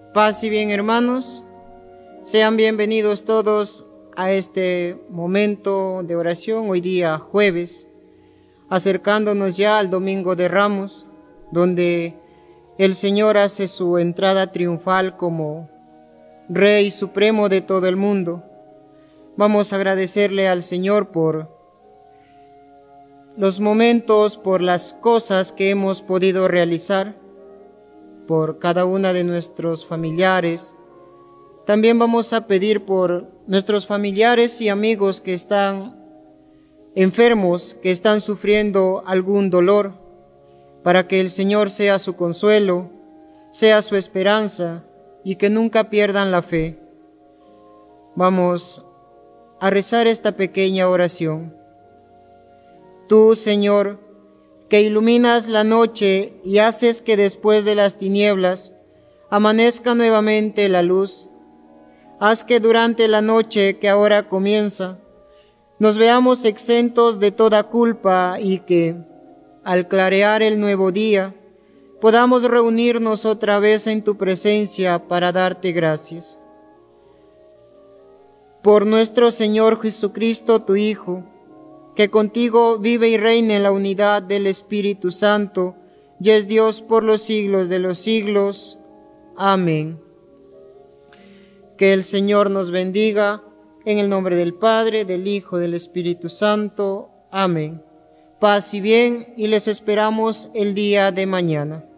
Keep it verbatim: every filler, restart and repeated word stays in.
Paz y bien, hermanos. Sean bienvenidos todos a este momento de oración, hoy día jueves, acercándonos ya al Domingo de Ramos, donde el Señor hace su entrada triunfal como Rey Supremo de todo el mundo. Vamos a agradecerle al Señor por los momentos, por las cosas que hemos podido realizar, por cada una de nuestros familiares. También vamos a pedir por nuestros familiares y amigos que están enfermos, que están sufriendo algún dolor, para que el Señor sea su consuelo, sea su esperanza y que nunca pierdan la fe. Vamos a rezar esta pequeña oración. Tú, Señor, que iluminas la noche y haces que después de las tinieblas amanezca nuevamente la luz, haz que durante la noche que ahora comienza nos veamos exentos de toda culpa y que, al clarear el nuevo día, podamos reunirnos otra vez en tu presencia para darte gracias. Por nuestro Señor Jesucristo, tu Hijo, que contigo vive y reina en la unidad del Espíritu Santo, y es Dios por los siglos de los siglos. Amén. Que el Señor nos bendiga, en el nombre del Padre, del Hijo, del Espíritu Santo. Amén. Paz y bien, y les esperamos el día de mañana.